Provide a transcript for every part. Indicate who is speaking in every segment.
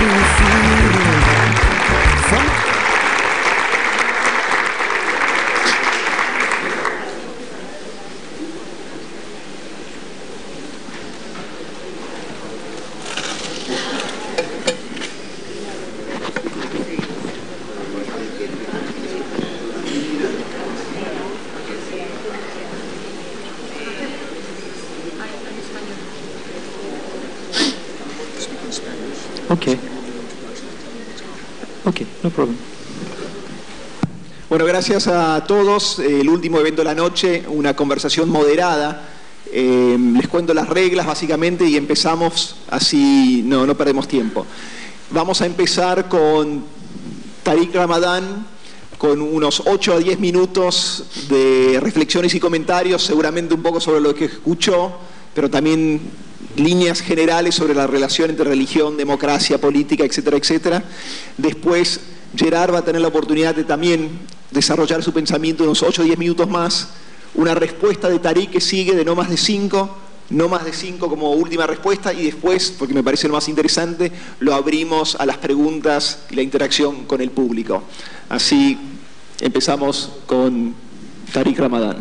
Speaker 1: Okay, no problem.
Speaker 2: Bueno, gracias a todos. El último evento de la noche, una conversación moderada. Les cuento las reglas básicamente y empezamos así, no perdemos tiempo. Vamos a empezar con Tariq Ramadan, con unos 8 a 10 minutos de reflexiones y comentarios, seguramente un poco sobre lo que escuchó, pero también líneas generales sobre la relación entre religión, democracia, política, etcétera, etcétera. Después Gerard va a tener la oportunidad de también desarrollar su pensamiento unos 8 o 10 minutos más. Una respuesta de Tariq que sigue de no más de 5 como última respuesta, y después, porque me parece lo más interesante, lo abrimos a las preguntas y la interacción con el público. Así empezamos con Tariq Ramadan.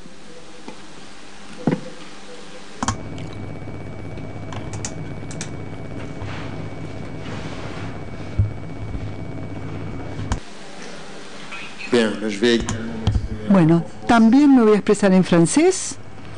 Speaker 3: Bueno, también me voy a expresar en francés,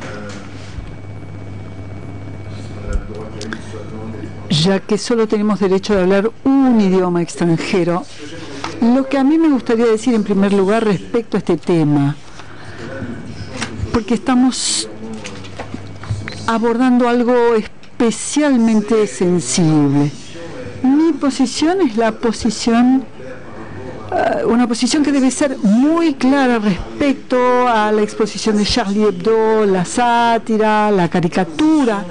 Speaker 3: ya que solo tenemos derecho de hablar un idioma extranjero. Lo que a mí me gustaría decir en primer lugar respecto a este tema, porque estamos abordando algo especialmente sensible. Mi posición es la posición una posición que debe ser muy clara respecto a la exposición de Charlie Hebdo, la sátira, la caricatura.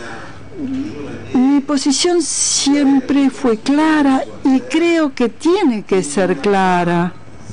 Speaker 3: Mi posición siempre fue clara y creo que tiene que ser clara.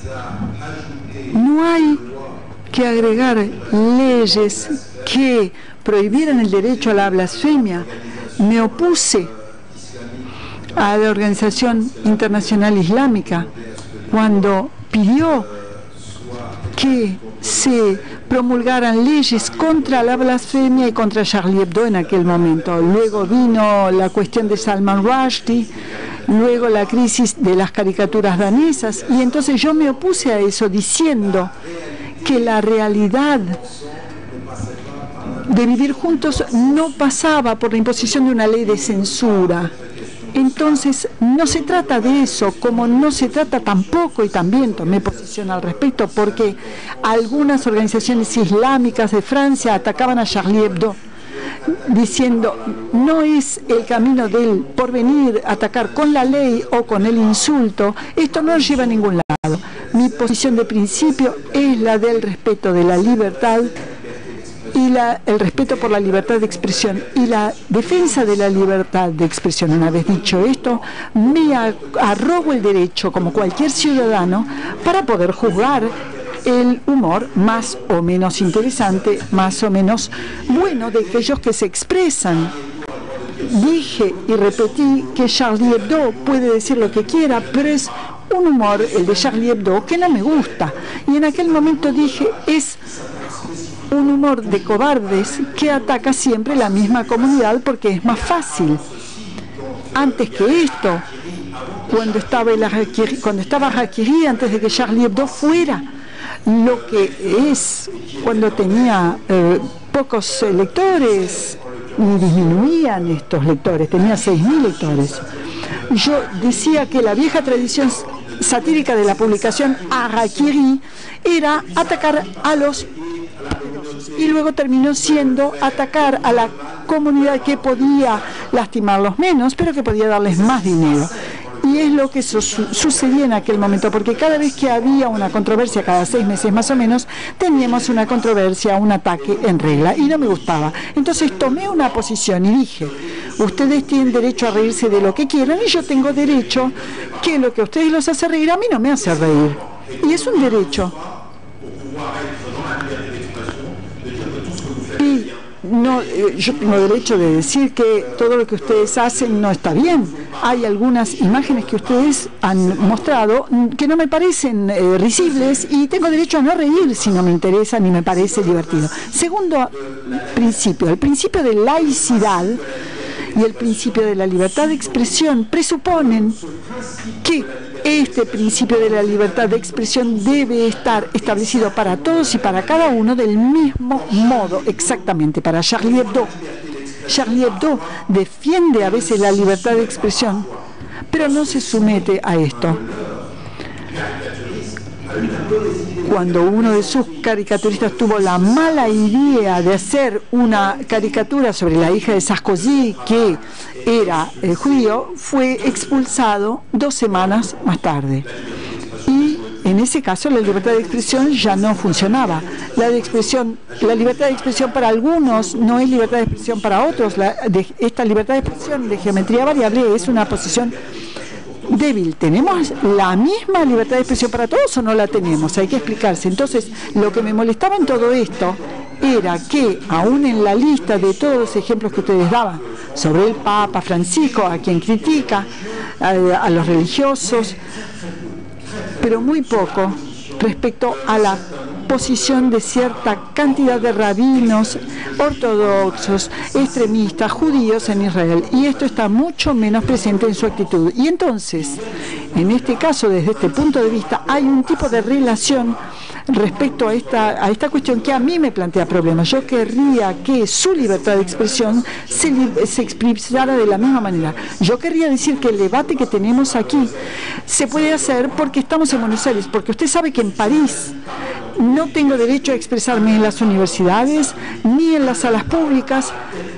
Speaker 3: No hay que agregar leyes que prohibieran el derecho a la blasfemia. Me opuse a la Organización Internacional Islámica cuando pidió que se promulgaran leyes contra la blasfemia y contra Charlie Hebdo en aquel momento. Luego vino la cuestión de Salman Rushdie, luego la crisis de las caricaturas danesas, y entonces yo me opuse a eso diciendo que la realidad de vivir juntos no pasaba por la imposición de una ley de censura. Entonces, no se trata de eso, como no se trata tampoco, y también tomé posición al respecto, porque algunas organizaciones islámicas de Francia atacaban a Charlie Hebdo, diciendo, no es el camino del porvenir atacar con la ley o con el insulto, esto no lleva a ningún lado. Mi posición de principio es la del respeto de la libertad y el respeto por la libertad de expresión y la defensa de la libertad de expresión. Una vez dicho esto, me arrogo el derecho, como cualquier ciudadano, para poder juzgar el humor más o menos interesante, más o menos bueno de aquellos que se expresan. Dije y repetí que Charlie Hebdo puede decir lo que quiera, pero es un humor, el de Charlie Hebdo, que no me gusta. Y en aquel momento dije, es un humor de cobardes que ataca siempre la misma comunidad porque es más fácil. Antes que esto, cuando estaba Harakiri, antes de que Charlie Hebdo fuera lo que es, cuando tenía pocos lectores, y disminuían estos lectores, tenía 6.000 lectores. Yo decía que la vieja tradición satírica de la publicación Harakiri era atacar a los, y luego terminó siendo atacar a la comunidad que podía lastimarlos menos, pero que podía darles más dinero. Y es lo que sucedía en aquel momento, porque cada vez que había una controversia, cada 6 meses más o menos, teníamos una controversia, un ataque en regla, y no me gustaba. Entonces tomé una posición y dije, ustedes tienen derecho a reírse de lo que quieran, y yo tengo derecho que lo que a ustedes los hace reír, a mí no me hace reír. Y es un derecho. Y no, yo tengo derecho de decir que todo lo que ustedes hacen no está bien. Hay algunas imágenes que ustedes han mostrado que no me parecen risibles y tengo derecho a no reír si no me interesa ni me parece divertido. Segundo principio, el principio de laicidad y el principio de la libertad de expresión presuponen que este principio de la libertad de expresión debe estar establecido para todos y para cada uno del mismo modo, exactamente. Para Charlie Hebdo. Charlie Hebdo defiende a veces la libertad de expresión, pero no se somete a esto. Cuando uno de sus caricaturistas tuvo la mala idea de hacer una caricatura sobre la hija de Sarkozy, que era judío, fue expulsado 2 semanas más tarde. Y en ese caso la libertad de expresión ya no funcionaba. La libertad de expresión para algunos no es libertad de expresión para otros. Esta libertad de expresión de geometría variable es una posición débil. ¿Tenemos la misma libertad de expresión para todos o no la tenemos? Hay que explicarse. Entonces, lo que me molestaba en todo esto era que, aún en la lista de todos los ejemplos que ustedes daban sobre el Papa Francisco, a quien critica, a los religiosos, pero muy poco respecto a la posición de cierta cantidad de rabinos ortodoxos, extremistas, judíos en Israel, y esto está mucho menos presente en su actitud. Y entonces, en este caso, desde este punto de vista, hay un tipo de relación respecto a esta cuestión que a mí me plantea problemas. Yo querría que su libertad de expresión se expresara de la misma manera. Yo querría decir que el debate que tenemos aquí se puede hacer porque estamos en Buenos Aires, porque usted sabe que en París no tengo derecho a expresarme en las universidades ni en las salas públicas,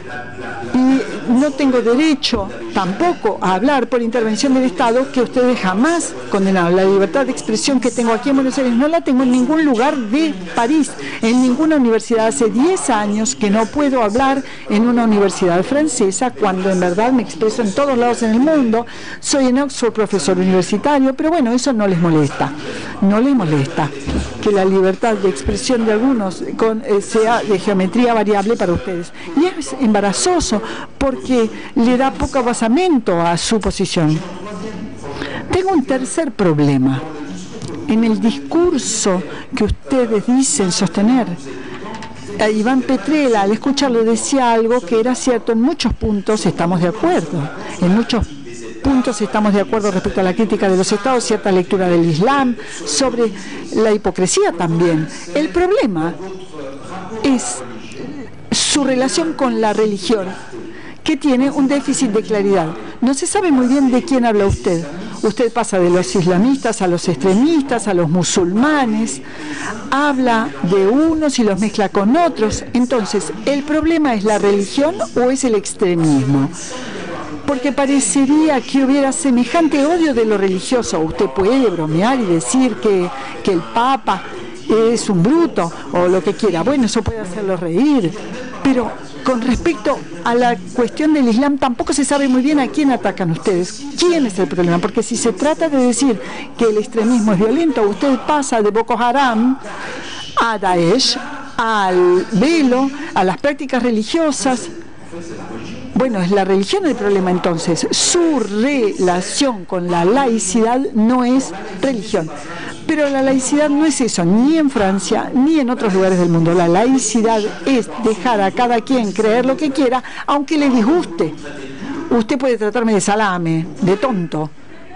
Speaker 3: y no tengo derecho tampoco a hablar por intervención del Estado, que ustedes jamás condenaron. La libertad de expresión que tengo aquí en Buenos Aires no la tengo en ningún lugar de París, en ninguna universidad. Hace 10 años que no puedo hablar en una universidad francesa, cuando en verdad me expreso en todos lados en el mundo. Soy en Oxford profesor universitario, pero bueno, eso no les molesta. No les molesta que la libertad de expresión de algunos sea de geometría variable para ustedes. Y es embarazoso porque le da poco basamento a su posición. Tengo un tercer problema. En el discurso que ustedes dicen sostener, Iván Petrella, al escucharlo, decía algo que era cierto. En muchos puntos estamos de acuerdo. En muchos puntos estamos de acuerdo respecto a la crítica de los estados, cierta lectura del Islam, sobre la hipocresía también. El problema es su relación con la religión, que tiene un déficit de claridad. No se sabe muy bien de quién habla usted. Usted pasa de los islamistas a los extremistas, a los musulmanes, habla de unos y los mezcla con otros. Entonces, ¿el problema es la religión o es el extremismo? Porque parecería que hubiera semejante odio de lo religioso. Usted puede bromear y decir que el Papa es un bruto o lo que quiera. Bueno, eso puede hacerlo reír. Pero con respecto a la cuestión del Islam, tampoco se sabe muy bien a quién atacan ustedes. ¿Quién es el problema? Porque si se trata de decir que el extremismo es violento, usted pasa de Boko Haram a Daesh, al velo, a las prácticas religiosas. Bueno, es la religión el problema entonces. Su relación con la laicidad no es religión. Pero la laicidad no es eso, ni en Francia, ni en otros lugares del mundo. La laicidad es dejar a cada quien creer lo que quiera, aunque le disguste. Usted puede tratarme de salame, de tonto.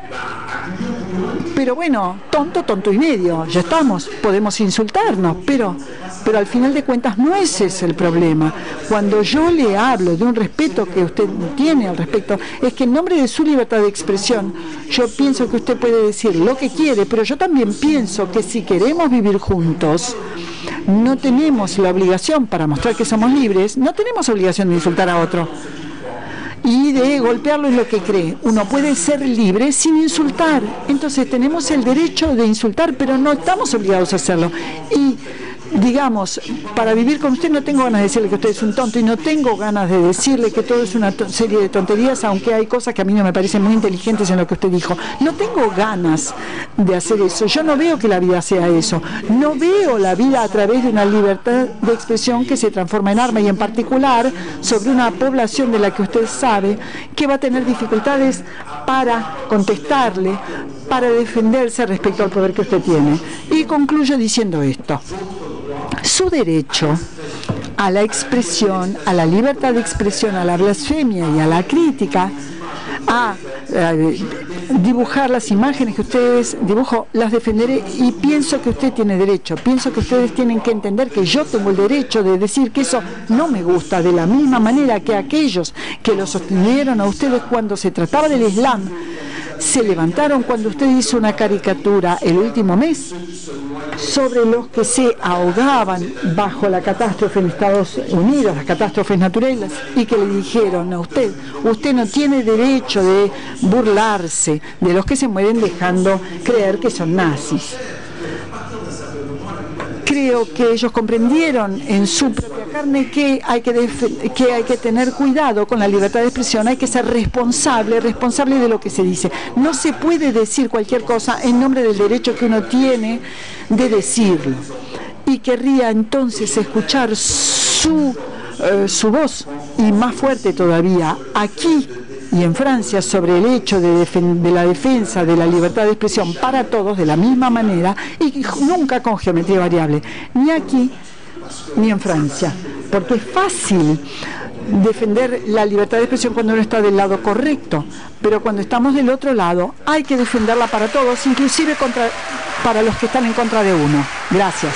Speaker 3: Pero bueno, tonto y medio, ya estamos, podemos insultarnos, pero al final de cuentas no ese es el problema. Cuando yo le hablo de un respeto que usted tiene al respecto, es que en nombre de su libertad de expresión, yo pienso que usted puede decir lo que quiere, pero yo también pienso que si queremos vivir juntos, no tenemos la obligación, para mostrar que somos libres, no tenemos obligación de insultar a otro y de golpearlo en lo que cree. Uno puede ser libre sin insultar. Entonces tenemos el derecho de insultar, pero no estamos obligados a hacerlo. Y digamos, para vivir con usted no tengo ganas de decirle que usted es un tonto y no tengo ganas de decirle que todo es una serie de tonterías, aunque hay cosas que a mí no me parecen muy inteligentes en lo que usted dijo. No tengo ganas de hacer eso. Yo no veo que la vida sea eso. No veo la vida a través de una libertad de expresión que se transforma en arma, y en particular sobre una población de la que usted sabe que va a tener dificultades para contestarle, para defenderse respecto al poder que usted tiene. Y concluyo diciendo esto: su derecho a la expresión, a la libertad de expresión, a la blasfemia y a la crítica, a dibujar las imágenes que ustedes dibujó, las defenderé, y pienso que usted tiene derecho. Pienso que ustedes tienen que entender que yo tengo el derecho de decir que eso no me gusta, de la misma manera que aquellos que lo sostenieron a ustedes cuando se trataba del Islam se levantaron cuando usted hizo una caricatura el último mes sobre los que se ahogaban bajo la catástrofe en Estados Unidos, las catástrofes naturales, y que le dijeron a usted: usted no tiene derecho de burlarse de los que se mueren dejando creer que son nazis. Creo que ellos comprendieron en su propia carne que hay que tener cuidado con la libertad de expresión, hay que ser responsable de lo que se dice. No se puede decir cualquier cosa en nombre del derecho que uno tiene de decirlo. Y querría entonces escuchar su voz, y más fuerte todavía, aquí y en Francia, sobre el hecho de la defensa de la libertad de expresión para todos de la misma manera, y nunca con geometría variable, ni aquí ni en Francia, porque es fácil defender la libertad de expresión cuando uno está del lado correcto, pero cuando estamos del otro lado hay que defenderla para todos, inclusive para los que están en contra de uno. Gracias.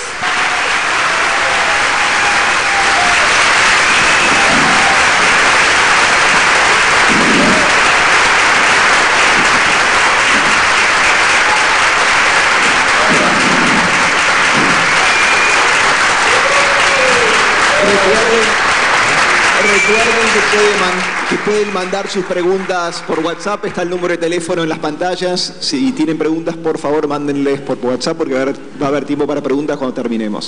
Speaker 2: Recuerden que pueden mandar sus preguntas por WhatsApp. Está el número de teléfono en las pantallas. Si tienen preguntas, por favor, mándenles por WhatsApp, porque va a haber tiempo para preguntas cuando terminemos.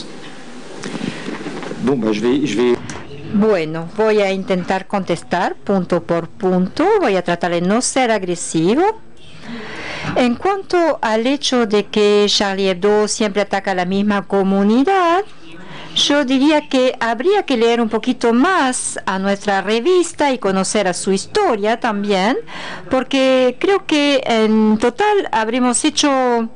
Speaker 4: Bueno, voy a intentar contestar punto por punto. Voy a tratar de no ser agresivo. En cuanto al hecho de que Charlie Hebdo siempre ataca a la misma comunidad, yo diría que habría que leer un poquito más a nuestra revista y conocer a su historia también, porque creo que en total habremos hecho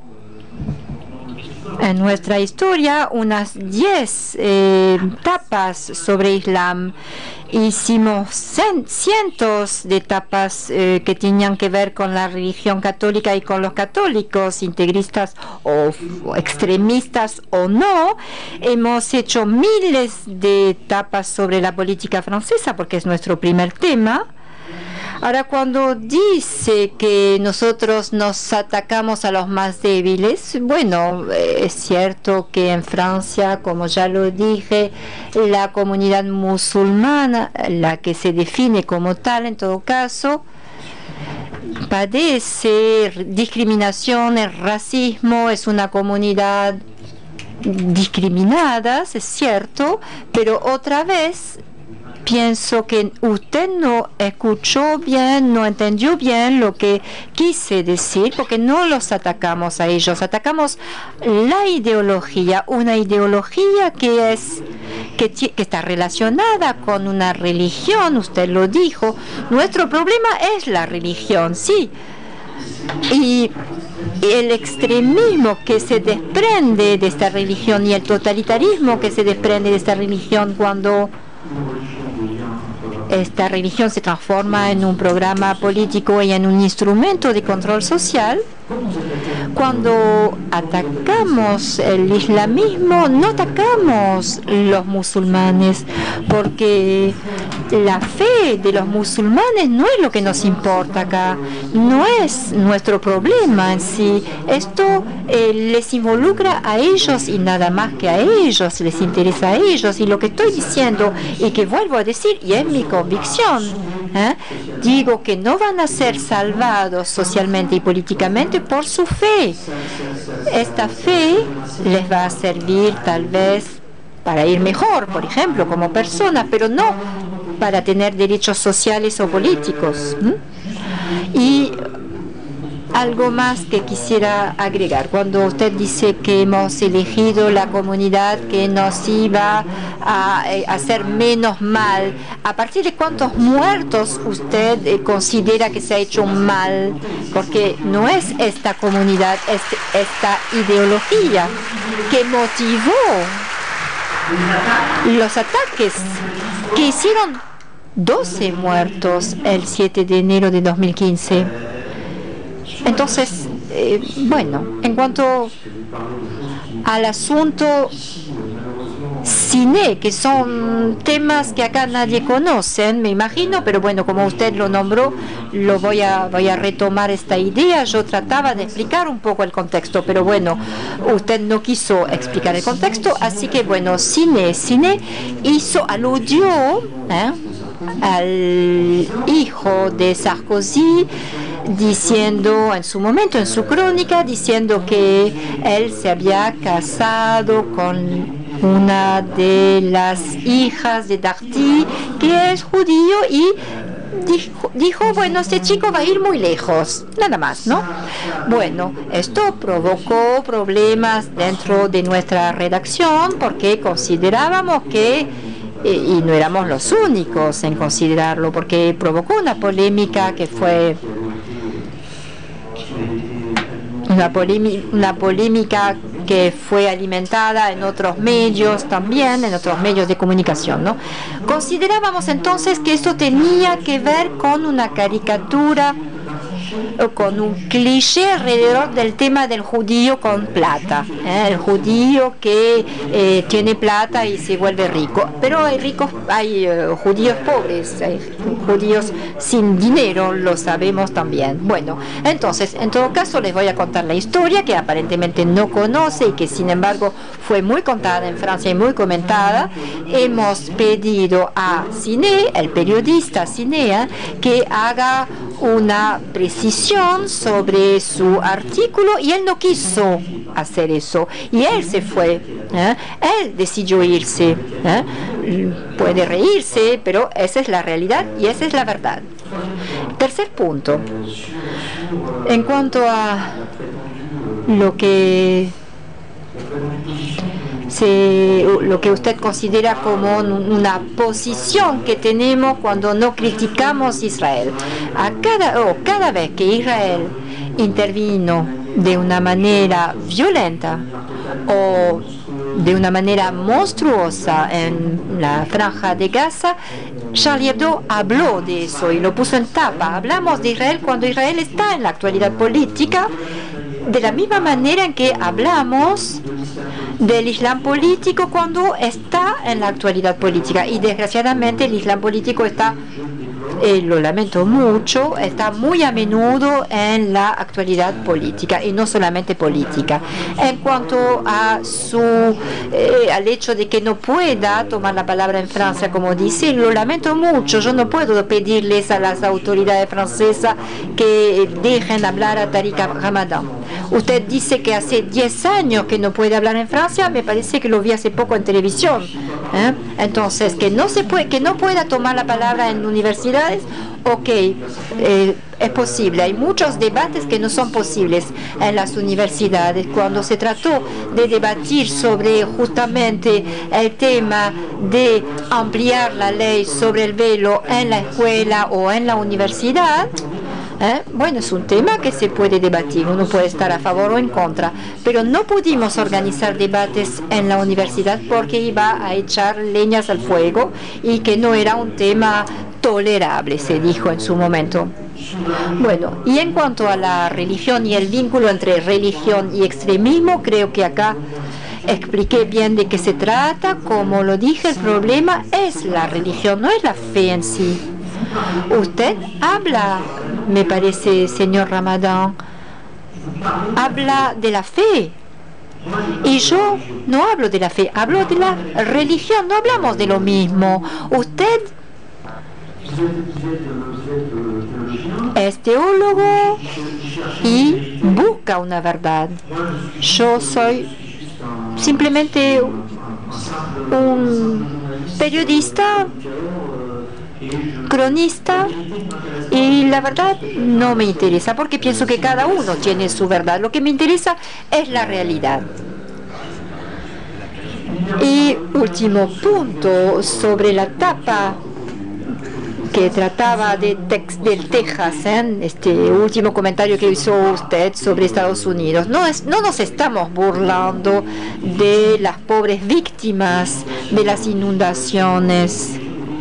Speaker 4: en nuestra historia unas 10 tapas sobre Islam. Hicimos cientos de tapas que tenían que ver con la religión católica y con los católicos, integristas o extremistas o no. Hemos hecho miles de tapas sobre la política francesa, porque es nuestro primer tema. Ahora, cuando dice que nosotros nos atacamos a los más débiles, bueno, es cierto que en Francia, como ya lo dije, la comunidad musulmana, la que se define como tal en todo caso, padece discriminación, el racismo, es una comunidad discriminada, es cierto, pero otra vez pienso que usted no escuchó bien, no entendió bien lo que quise decir, porque no los atacamos a ellos, atacamos la ideología, una ideología que está relacionada con una religión. Usted lo dijo, nuestro problema es la religión, sí, y el extremismo que se desprende de esta religión y el totalitarismo que se desprende de esta religión cuando esta religión se transforma en un programa político y en un instrumento de control social. Cuando atacamos el islamismo, no atacamos los musulmanes, porque la fe de los musulmanes no es lo que nos importa acá, no es nuestro problema en sí. Esto les involucra a ellos y nada más que a ellos, les interesa a ellos. Y lo que estoy diciendo y que vuelvo a decir, y es mi convicción, digo que no van a ser salvados socialmente y políticamente por su fe. Esta fe les va a servir tal vez para ir mejor, por ejemplo, como persona, pero no para tener derechos sociales o políticos. Y algo más que quisiera agregar. Cuando usted dice que hemos elegido la comunidad que nos iba a hacer menos mal, ¿a partir de cuántos muertos usted considera que se ha hecho un mal? Porque no es esta comunidad, es esta ideología que motivó los ataques que hicieron 12 muertos el 7 de enero de 2015. Entonces, bueno, en cuanto al asunto cine, que son temas que acá nadie conoce, me imagino, pero bueno, como usted lo nombró, voy a retomar esta idea. Yo trataba de explicar un poco el contexto, pero bueno, usted no quiso explicar el contexto, así que bueno, cine aludió al hijo de Sarkozy, diciendo en su momento, en su crónica, diciendo que él se había casado con una de las hijas de Darty, que es judío, y dijo, bueno, este chico va a ir muy lejos, nada más, ¿no? Bueno, esto provocó problemas dentro de nuestra redacción, porque considerábamos que y no éramos los únicos en considerarlo, porque provocó una polémica que fue una polémica que fue alimentada en otros medios también, en otros medios de comunicación, ¿no? Considerábamos entonces que esto tenía que ver con una caricatura o con un cliché alrededor del tema del judío con plata, el judío que tiene plata y se vuelve rico. Pero hay judíos pobres, hay judíos sin dinero, lo sabemos también. Bueno, entonces, en todo caso, les voy a contar la historia que aparentemente no conoce y que sin embargo fue muy contada en Francia y muy comentada. Hemos pedido a Ciné, el periodista Ciné, que haga una precisión sobre su artículo, y él no quiso hacer eso, y él se fue, él decidió irse, puede reírse, pero esa es la realidad y esa es la verdad. Tercer punto, en cuanto a lo que usted considera como una posición que tenemos cuando no criticamos Israel. Cada vez que Israel intervino de una manera violenta o de una manera monstruosa en la franja de Gaza, Charlie Hebdo habló de eso y lo puso en tapa. Hablamos de Israel cuando Israel está en la actualidad política, de la misma manera en que hablamos del Islam político cuando está en la actualidad política. Y desgraciadamente el Islam político está, lo lamento mucho, está muy a menudo en la actualidad política, y no solamente política. En cuanto a al hecho de que no pueda tomar la palabra en Francia, como dice, lo lamento mucho. Yo no puedo pedirles a las autoridades francesas que dejen hablar a Tariq Ramadan. Usted dice que hace 10 años que no puede hablar en Francia, me parece que lo vi hace poco en televisión. Entonces, que no pueda tomar la palabra en universidades, ok, es posible. Hay muchos debates que no son posibles en las universidades. Cuando se trató de debatir sobre justamente el tema de ampliar la ley sobre el velo en la escuela o en la universidad, bueno, es un tema que se puede debatir, uno puede estar a favor o en contra, pero no pudimos organizar debates en la universidad porque iba a echar leñas al fuego y que no era un tema tolerable, se dijo en su momento. Bueno, y en cuanto a la religión y el vínculo entre religión y extremismo, creo que acá expliqué bien de qué se trata. Como lo dije, el problema es la religión, no es la fe en sí. Usted habla, me parece, señor Ramadán, habla de la fe. Y yo no hablo de la fe, hablo de la religión, no hablamos de lo mismo. Usted es teólogo y busca una verdad. Yo soy simplemente un periodista, cronista, y la verdad no me interesa porque pienso que cada uno tiene su verdad. Lo que me interesa es la realidad. Y último punto sobre la tapa que trataba del Texas, este último comentario que hizo usted sobre Estados Unidos. No nos estamos burlando de las pobres víctimas de las inundaciones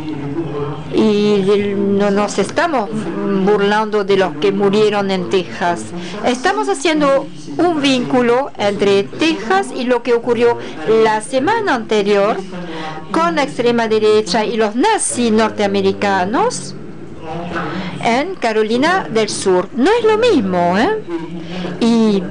Speaker 4: y no nos estamos burlando de los que murieron en Texas. Estamos haciendo un vínculo entre Texas y lo que ocurrió la semana anterior con la extrema derecha y los nazis norteamericanos en Carolina del Sur. No es lo mismo, Y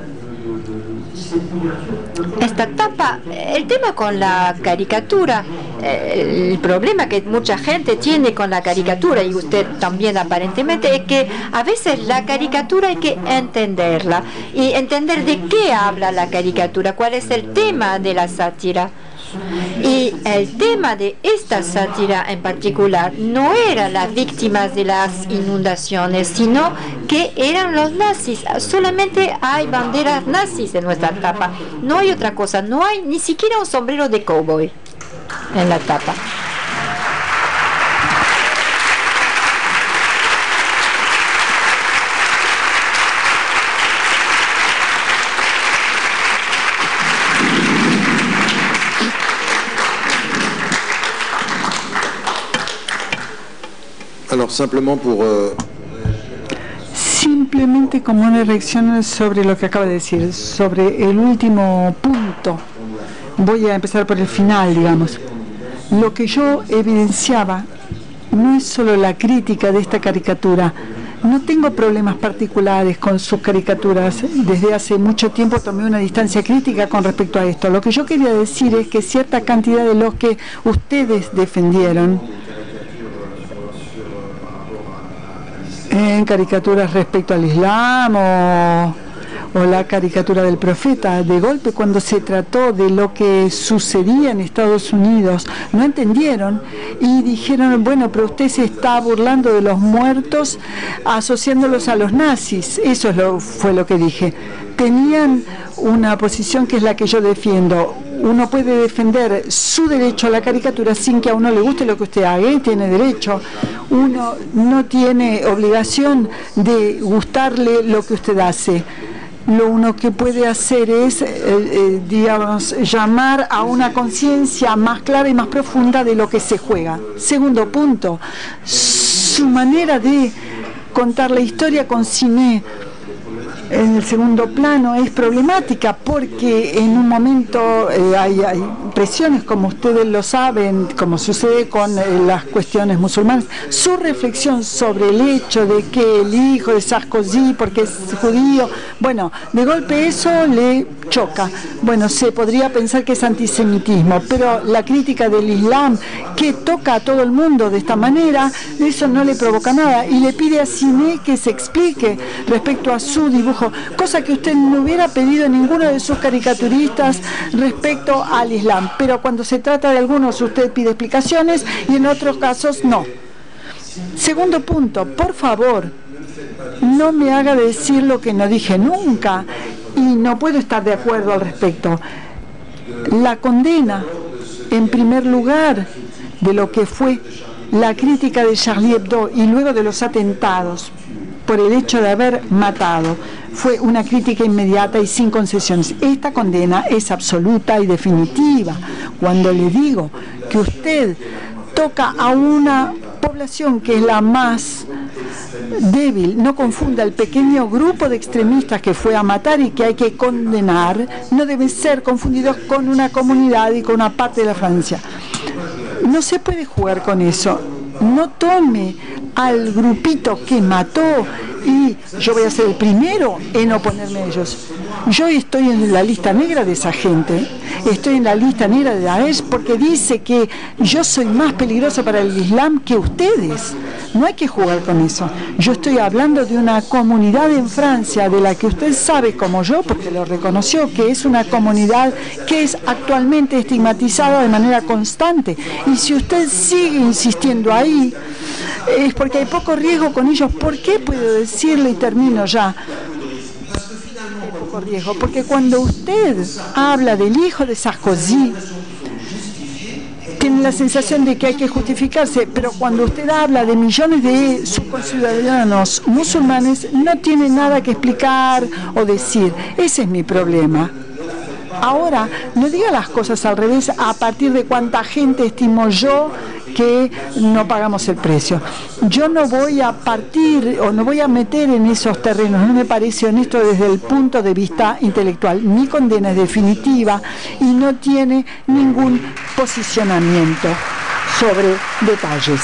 Speaker 4: esta tapa, el tema con la caricatura, el problema que mucha gente tiene con la caricatura, y usted también aparentemente, es que a veces la caricatura hay que entenderla y entender de qué habla la caricatura, cuál es el tema de la sátira. Y el tema de esta sátira en particular no eran las víctimas de las inundaciones, sino que eran los nazis. Solamente hay banderas nazis en nuestra tapa, no hay otra cosa, no hay ni siquiera un sombrero de cowboy en la tapa.
Speaker 5: Alors simplement pour
Speaker 3: simplemente como una reacción sobre lo que acaba de decir, sobre el último punto. Voy a empezar por el final, digamos. Lo que yo evidenciaba no es solo la crítica de esta caricatura. No tengo problemas particulares con sus caricaturas. Desde hace mucho tiempo tomé una distancia crítica con respecto a esto. Lo que yo quería decir es que cierta cantidad de los que ustedes defendieron en caricaturas respecto al Islam o la caricatura del profeta, de golpe cuando se trató de lo que sucedía en Estados Unidos, no entendieron y dijeron, bueno, pero usted se está burlando de los muertos asociándolos a los nazis. Eso fue lo que dije. Tenían una posición que es la que yo defiendo. Uno puede defender su derecho a la caricatura sin que a uno le guste lo que usted haga, y tiene derecho. Uno no tiene obligación de gustarle lo que usted hace. Lo uno que puede hacer es, digamos, llamar a una conciencia más clara y más profunda de lo que se juega. Segundo punto, su manera de contar la historia con cine en el segundo plano es problemática porque en un momento hay presiones, como ustedes lo saben, como sucede con las cuestiones musulmanas. Su reflexión sobre el hecho de que el hijo de Sarkozy, porque es judío, bueno, de golpe eso le choca. Bueno, se podría pensar que es antisemitismo, pero la crítica del Islam que toca a todo el mundo de esta manera, eso no le provoca nada y le pide a Cine que se explique respecto a su dibujo, cosa que usted no hubiera pedido a ninguno de sus caricaturistas respecto al Islam. Pero cuando se trata de algunos, usted pide explicaciones y en otros casos no. Segundo punto, por favor, no me haga decir lo que no dije nunca y no puedo estar de acuerdo al respecto. La condena, en primer lugar, de lo que fue la crítica de Charlie Hebdo y luego de los atentados por el hecho de haber matado, fue una crítica inmediata y sin concesiones. Esta condena es absoluta y definitiva. Cuando le digo que usted toca a una población que es la más débil, no confunda el pequeño grupo de extremistas que fue a matar y que hay que condenar, no deben ser confundidos con una comunidad y con una parte de la Francia. No se puede jugar con eso. No tome al grupito que mató y yo voy a ser el primero en oponerme a ellos. Yo estoy en la lista negra de esa gente, estoy en la lista negra de Daesh porque dice que yo soy más peligroso para el Islam que ustedes. No hay que jugar con eso. Yo estoy hablando de una comunidad en Francia de la que usted sabe como yo, porque lo reconoció, que es una comunidad que es actualmente estigmatizada de manera constante. Y si usted sigue insistiendo ahí, es porque hay poco riesgo con ellos. ¿Por qué puedo decirle, y termino ya? Poco riesgo, porque cuando usted habla del hijo de Sarkozy, tiene la sensación de que hay que justificarse, pero cuando usted habla de millones de sus conciudadanos musulmanes, no tiene nada que explicar o decir. Ese es mi problema. Ahora, no diga las cosas al revés, a partir de cuánta gente estimo yo que no pagamos el precio. Yo no voy a partir o no voy a meter en esos terrenos, no me parece honesto desde el punto de vista intelectual. Mi condena es definitiva y no tiene ningún posicionamiento sobre detalles.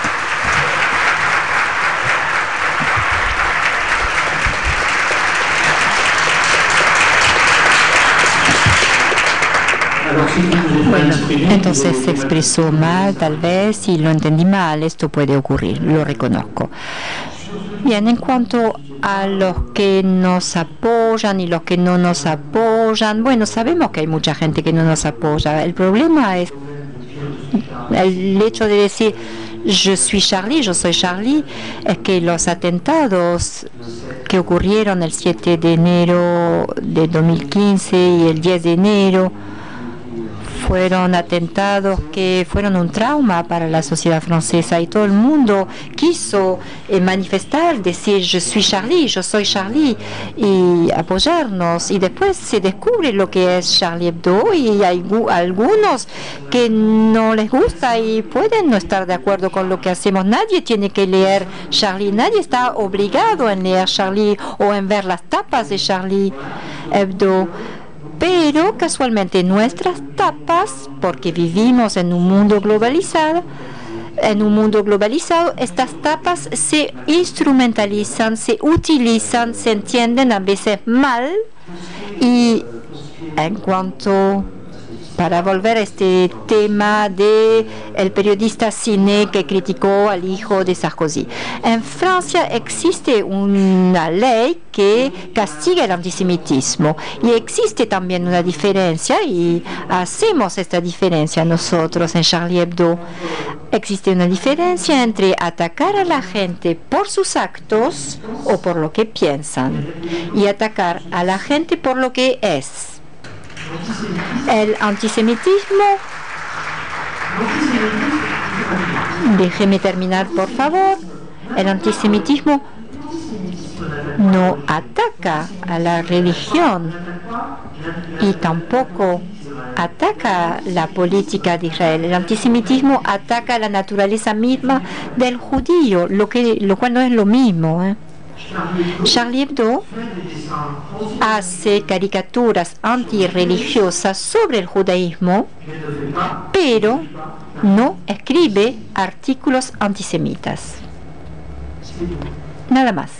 Speaker 4: Bueno, entonces se expresó mal, tal vez, y lo entendí mal. Esto puede ocurrir, lo reconozco. Bien, en cuanto a los que nos apoyan y los que no nos apoyan, bueno, sabemos que hay mucha gente que no nos apoya. El problema es el hecho de decir yo soy Charlie, es que los atentados que ocurrieron el 7 de enero de 2015 y el 10 de enero fueron atentados que fueron un trauma para la sociedad francesa, y todo el mundo quiso manifestar, decir yo soy Charlie y apoyarnos, y después se descubre lo que es Charlie Hebdo y hay algunos que no les gusta y pueden no estar de acuerdo con lo que hacemos. Nadie tiene que leer Charlie, nadie está obligado en leer Charlie o en ver las tapas de Charlie Hebdo. Pero casualmente nuestras tapas, porque vivimos en un mundo globalizado, estas tapas se instrumentalizan, se utilizan, se entienden a veces mal. Y en cuanto, para volver a este tema de el periodista Cine que criticó al hijo de Sarkozy. En Francia existe una ley que castiga el antisemitismo y existe también una diferencia, y hacemos esta diferencia nosotros en Charlie Hebdo. Existe una diferencia entre atacar a la gente por sus actos o por lo que piensan y atacar a la gente por lo que es. El antisemitismo, déjeme terminar por favor, el antisemitismo no ataca a la religión y tampoco ataca la política de Israel. El antisemitismo ataca la naturaleza misma del judío, lo cual no es lo mismo, Charlie Hebdo hace caricaturas antirreligiosas sobre el judaísmo, pero no escribe artículos antisemitas. Nada más.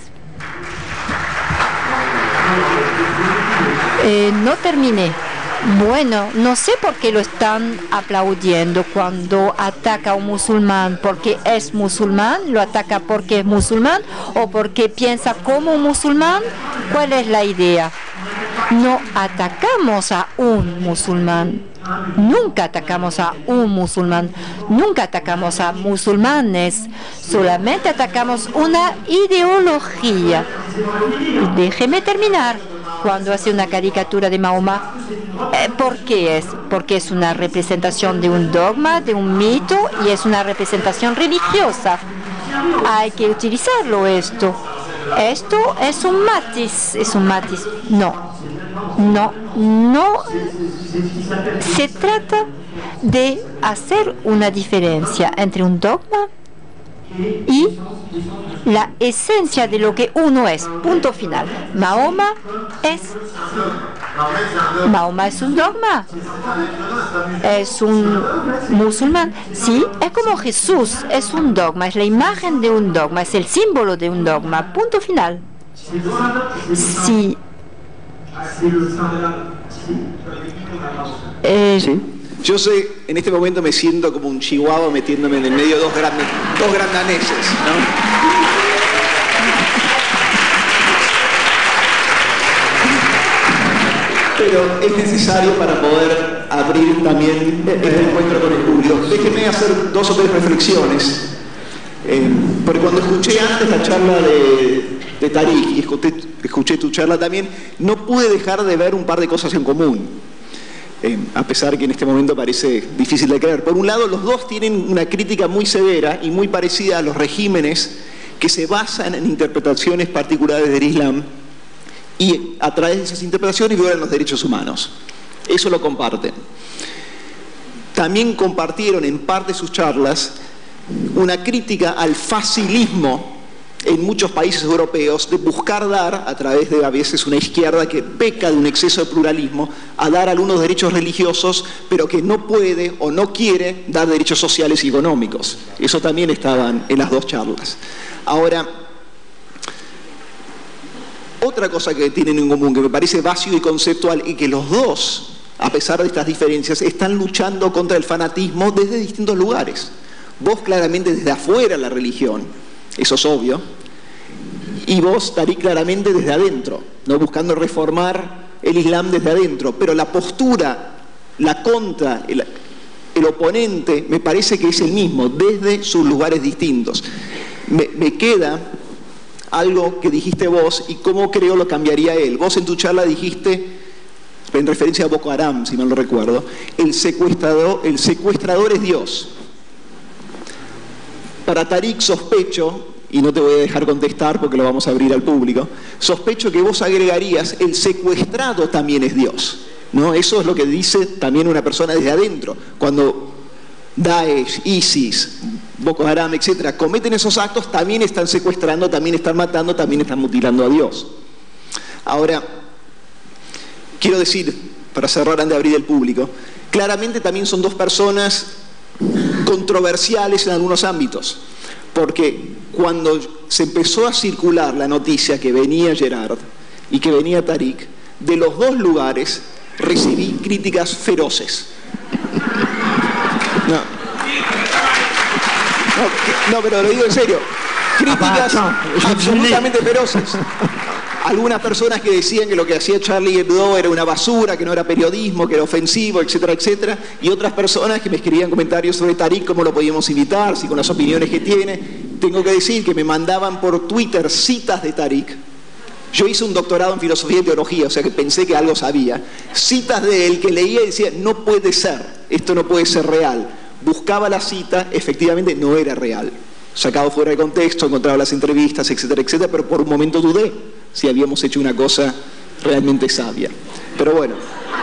Speaker 4: No terminé. Bueno, no sé por qué lo están aplaudiendo cuando ataca a un musulmán, porque es musulmán, lo ataca porque es musulmán o porque piensa como un musulmán. ¿Cuál es la idea? No atacamos a un musulmán, nunca atacamos a un musulmán, nunca atacamos a musulmanes, solamente atacamos una ideología. Déjeme terminar. Cuando hace una caricatura de Mahoma, ¿por qué es? Porque es una representación de un dogma, de un mito, y es una representación religiosa. Hay que utilizarlo esto. Esto es un matiz, No se trata de hacer una diferencia entre un dogma y la esencia de lo que uno es. Punto final. Mahoma es un dogma. Es un musulmán. Sí, es como Jesús. Es un dogma. Es la imagen de un dogma. Es el símbolo de un dogma. Punto final. Si
Speaker 1: Sí.
Speaker 2: Yo sé, en este momento me siento como un chihuahua metiéndome en el medio de dos grandaneses, ¿no? Pero es necesario para poder abrir también este encuentro con el público. Déjenme hacer 2 o 3 reflexiones. Porque cuando escuché antes la charla de Tariq y escuché tu charla también, no pude dejar de ver un par de cosas en común. A pesar que en este momento parece difícil de creer. Por un lado, los dos tienen una crítica muy severa y muy parecida a los regímenes que se basan en interpretaciones particulares del Islam y a través de esas interpretaciones violan los derechos humanos. Eso lo comparten. También compartieron en parte de sus charlas una crítica al facilismo en muchos países europeos de buscar dar, a través de a veces una izquierda que peca de un exceso de pluralismo, a dar algunos derechos religiosos, pero que no puede o no quiere dar derechos sociales y económicos. Eso también estaban en las dos charlas. Ahora, otra cosa que tienen en común, que me parece básico y conceptual, y que los dos, a pesar de estas diferencias, están luchando contra el fanatismo desde distintos lugares. Vos claramente desde afuera la religión, eso es obvio, y vos, Tariq, claramente desde adentro, ¿no? Buscando reformar el Islam desde adentro, pero la postura, la contra, el oponente, me parece que es el mismo, desde sus lugares distintos. Me queda algo que dijiste vos y cómo creo lo cambiaría él. Vos en tu charla dijiste, en referencia a Boko Haram, si mal no recuerdo, el secuestrador es Dios. Para Tariq sospecho, y no te voy a dejar contestar porque lo vamos a abrir al público, sospecho que vos agregarías el secuestrado también es Dios, ¿no? Eso es lo que dice también una persona desde adentro. Cuando Daesh, ISIS, Boko Haram, etcétera, cometen esos actos, también están secuestrando, también están matando, también están mutilando a Dios. Ahora, quiero decir, para cerrar antes de abrir el público, claramente también son dos personas controversiales en algunos ámbitos, porque cuando se empezó a circular la noticia que venía Gerard y que venía Tariq, de los dos recibí críticas feroces. No, pero lo digo en serio. Críticas absolutamente feroces. Algunas personas que decían que lo que hacía Charlie Hebdo era una basura, que no era periodismo, que era ofensivo, etcétera, etcétera. Y otras personas que me escribían comentarios sobre Tariq, cómo lo podíamos invitar, si con las opiniones que tiene. Tengo que decir que me mandaban por Twitter citas de Tariq. Yo hice un doctorado en filosofía y teología, o sea que pensé que algo sabía. Citas de él que leía y decía, no puede ser, esto no puede ser real. Buscaba la cita, efectivamente no era real. Sacado fuera de contexto, encontraba las entrevistas, etcétera, etcétera, pero por un momento dudé si habíamos hecho una cosa realmente sabia. Pero bueno,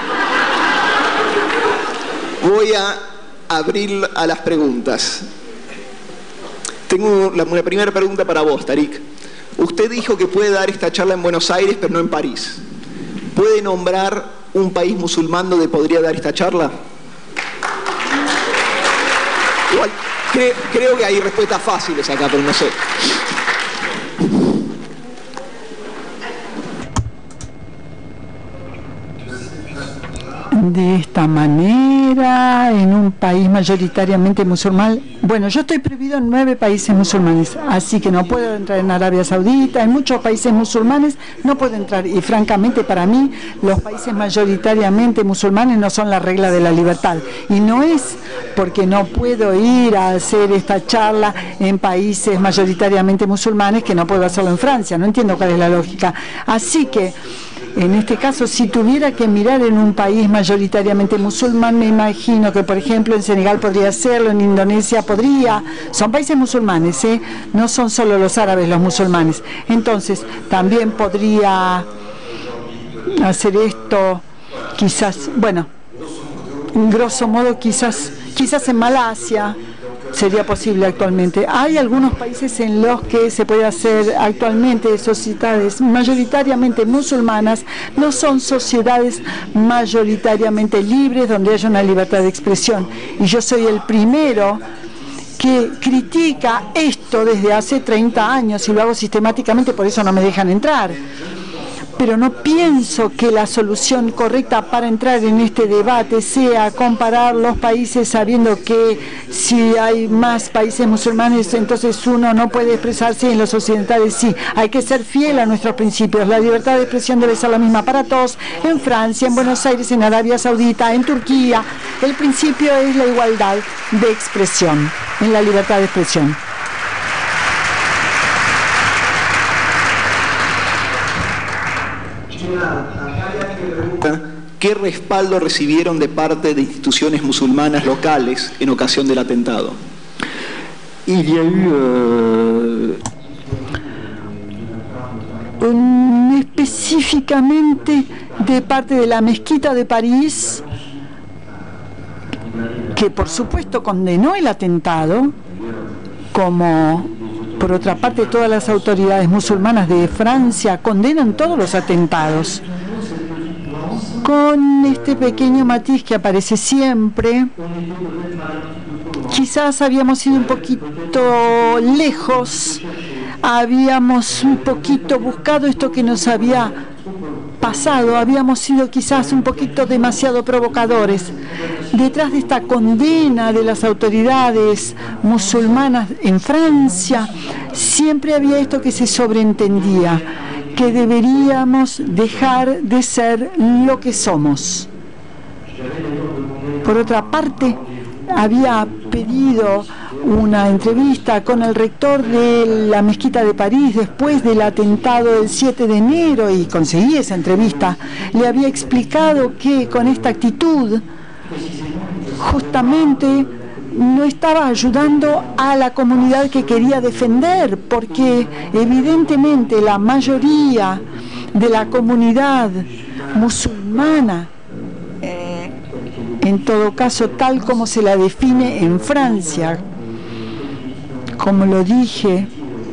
Speaker 2: voy a abrir a las preguntas. Tengo una primera pregunta para vos, Tariq. Usted dijo que puede dar esta charla en Buenos Aires, pero no en París. ¿Puede nombrar un país musulmán donde podría dar esta charla? Igual, creo que hay respuestas fáciles acá, pero no sé.
Speaker 3: De esta manera, en un país mayoritariamente musulmán. Bueno, yo estoy prohibido en 9 países musulmanes, así que no puedo entrar en Arabia Saudita. En muchos países musulmanes no puedo entrar, y francamente para mí los países mayoritariamente musulmanes no son la regla de la libertad, y no es porque no puedo ir a hacer esta charla en países mayoritariamente musulmanes que no puedo hacerlo en Francia. No entiendo cuál es la lógica. Así que en este caso, si tuviera que mirar en un país mayoritariamente musulmán, me imagino que, por ejemplo, en Senegal podría hacerlo, en Indonesia podría. Son países musulmanes, ¿eh? No son solo los árabes los musulmanes. Entonces, también podría hacer esto, quizás, bueno, en grosso modo, quizás en Malasia sería posible actualmente. Hay algunos países en los que se puede hacer actualmente sociedades mayoritariamente musulmanas, no son sociedades mayoritariamente libres donde haya una libertad de expresión. Y yo soy el primero que critica esto desde hace 30 años y lo hago sistemáticamente, por eso no me dejan entrar. pero no pienso que la solución correcta para entrar en este debate sea comparar los países sabiendo que si hay más países musulmanes, entonces uno no puede expresarse, y en los occidentales sí. Hay que ser fiel a nuestros principios. La libertad de expresión debe ser la misma para todos, en Francia, en Buenos Aires, en Arabia Saudita, en Turquía. El principio es la igualdad de expresión, en la libertad de expresión.
Speaker 2: ¿Qué respaldo recibieron de parte de instituciones musulmanas locales en ocasión del atentado?
Speaker 1: Il y a eu
Speaker 3: específicamente de parte de la mezquita de París, que por supuesto condenó el atentado, como por otra parte todas las autoridades musulmanas de Francia condenan todos los atentados, con este pequeño matiz que aparece siempre. Quizás habíamos ido un poquito lejos, habíamos un poquito buscado esto que nos había pasado, habíamos sido quizás un poquito demasiado provocadores. Detrás de esta condena de las autoridades musulmanas en Francia, siempre había esto que se sobreentendía, que deberíamos dejar de ser lo que somos. Por otra parte, había pedido una entrevista con el rector de la mezquita de París después del atentado del 7 de enero y conseguí esa entrevista. Le había explicado que con esta actitud justamente no estaba ayudando a la comunidad que quería defender, porque evidentemente la mayoría de la comunidad musulmana, en todo caso tal como se la define en Francia, como lo dije,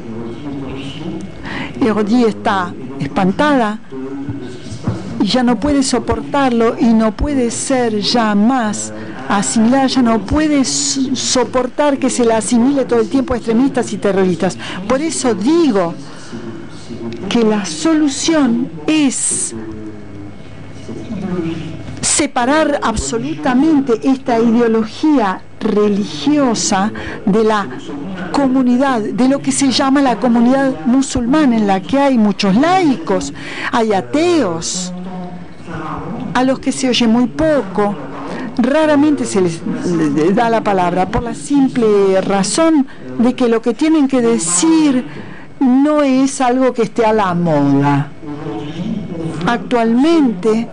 Speaker 3: Herodi está espantada y ya no puede soportarlo y no puede ser ya más asimilada, ya no puede soportar que se la asimile todo el tiempo a extremistas y terroristas. Por eso digo que la solución es separar absolutamente esta ideología religiosa de la comunidad, de lo que se llama la comunidad musulmana, en la que hay muchos laicos, hay ateos, a los que se oye muy poco, raramente se les da la palabra, por la simple razón de que lo que tienen que decir no es algo que esté a la moda. Actualmente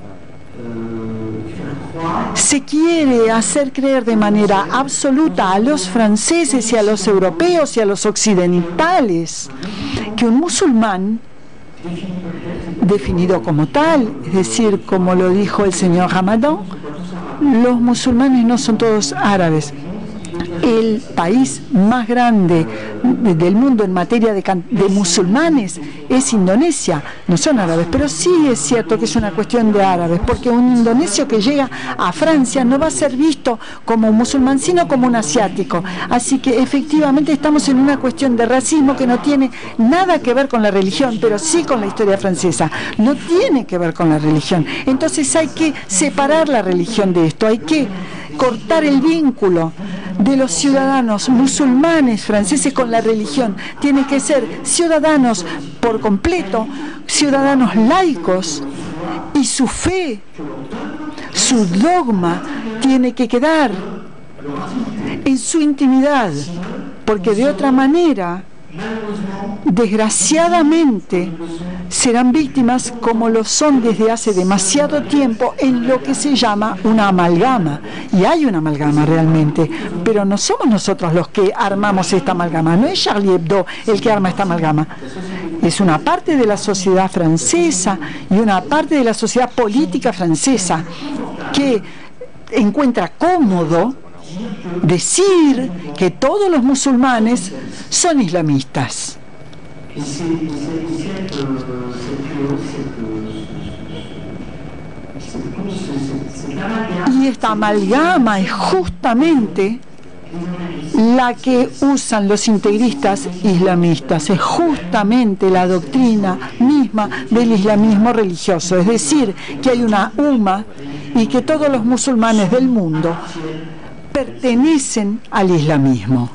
Speaker 3: se quiere hacer creer de manera absoluta a los franceses y a los europeos y a los occidentales que un musulmán definido como tal, es decir, como lo dijo el señor Ramadan, los musulmanes no son todos árabes. El país más grande del mundo en materia de musulmanes es Indonesia, no son árabes, pero sí es cierto que es una cuestión de árabes, porque un indonesio que llega a Francia no va a ser visto como un musulmán, sino como un asiático. Así que efectivamente estamos en una cuestión de racismo que no tiene nada que ver con la religión, pero sí con la historia francesa. No tiene que ver con la religión. Entonces hay que separar la religión de esto, hay que cortar el vínculo de los ciudadanos musulmanes franceses con la religión. Tienen que ser ciudadanos por completo, ciudadanos laicos, y su fe, su dogma tiene que quedar en su intimidad, porque de otra manera, desgraciadamente, serán víctimas, como lo son desde hace demasiado tiempo, en lo que se llama una amalgama. Y hay una amalgama realmente, pero no somos nosotros los que armamos esta amalgama, no es Charlie Hebdo el que arma esta amalgama. Es una parte de la sociedad francesa y una parte de la sociedad política francesa que encuentra cómodo decir que todos los musulmanes son islamistas. Y esta amalgama es justamente la que usan los integristas islamistas. Es justamente la doctrina misma del islamismo religioso, es decir, que hay una umma y que todos los musulmanes del mundo pertenecen al islamismo.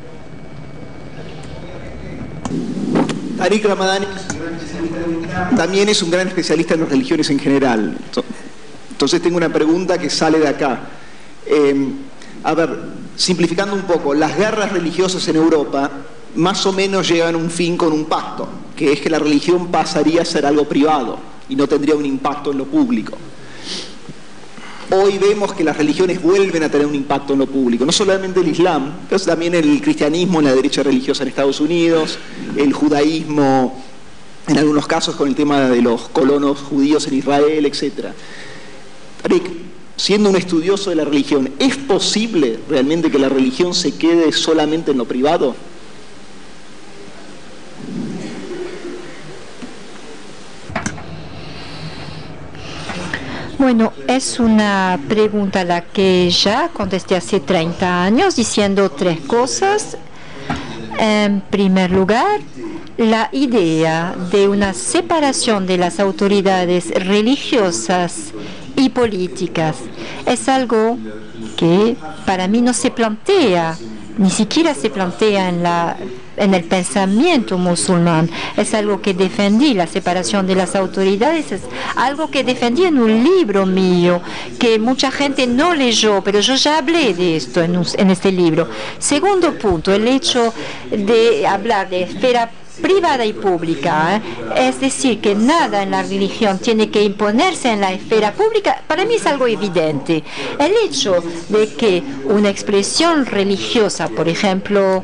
Speaker 2: Tariq Ramadani también es un gran especialista en las religiones en general. Entonces tengo una pregunta que sale de acá. A ver, simplificando un poco, las guerras religiosas en Europa más o menos llegan a un fin con un pacto, que es que la religión pasaría a ser algo privado y no tendría un impacto en lo público. Hoy vemos que las religiones vuelven a tener un impacto en lo público, no solamente el Islam, pero también el cristianismo en la derecha religiosa en Estados Unidos, el judaísmo en algunos casos con el tema de los colonos judíos en Israel, etc. Tariq, siendo un estudioso de la religión, ¿es posible realmente que la religión se quede solamente en lo privado?
Speaker 4: Bueno, es una pregunta a la que ya contesté hace 30 años diciendo 3 cosas. En primer lugar, la idea de una separación de las autoridades religiosas y políticas es algo que para mí no se plantea, ni siquiera se plantea en el pensamiento musulmán. Es algo que defendí, la separación de las autoridades, es algo que defendí en un libro mío, que mucha gente no leyó, pero yo ya hablé de esto en este libro. Segundo punto, el hecho de hablar de esfera privada y pública, es decir, que nada en la religión tiene que imponerse en la esfera pública, para mí es algo evidente. El hecho de que una expresión religiosa, por ejemplo,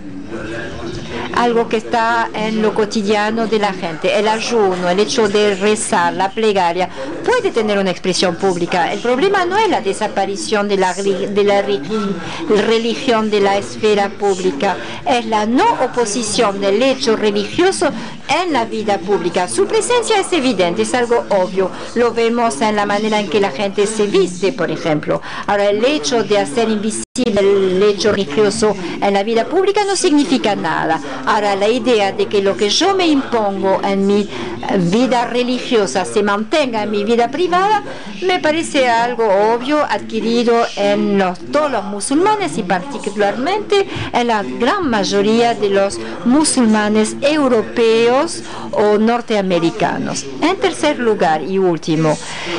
Speaker 4: algo que está en lo cotidiano de la gente, el ayuno, el hecho de rezar, la plegaria, puede tener una expresión pública. El problema no es la desaparición de la religión de la esfera pública, es la no oposición del hecho religioso en la vida pública. Su presencia es evidente, es algo obvio. Lo vemos en la manera en que la gente se viste, por ejemplo. Ahora, el hecho de hacer invisible el hecho religioso en la vida pública no significa nada. Ahora, la idea de que lo que yo me impongo en mi vida religiosa se mantenga en mi vida privada, me parece algo obvio, adquirido en todos los musulmanes y particularmente en la gran mayoría de los musulmanes europeos o norteamericanos. En tercer lugar y último,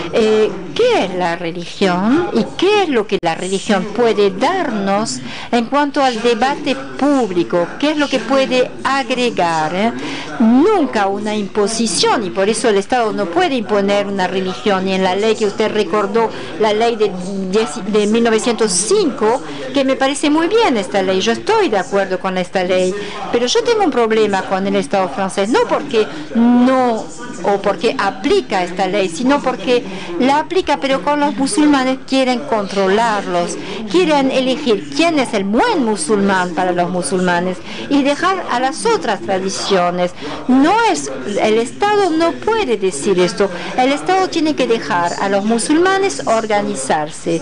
Speaker 4: ¿qué es la religión y qué es lo que la religión puede darnos en cuanto al debate público? ¿Qué es lo que puede agregar? Nunca una imposición, y por eso el Estado no puede imponer una religión. Y en la ley que usted recordó, la ley de 1905, que me parece muy bien esta ley, yo estoy de acuerdo con esta ley, pero yo tengo un problema con el Estado francés, no porque no o porque aplica esta ley, sino porque la aplica, pero con los musulmanes quieren controlarlos, quieren elegir quién es el buen musulmán para los musulmanes y dejar a las otras tradiciones. No es, el Estado no puede decir esto. El Estado tiene que dejar a los musulmanes organizarse.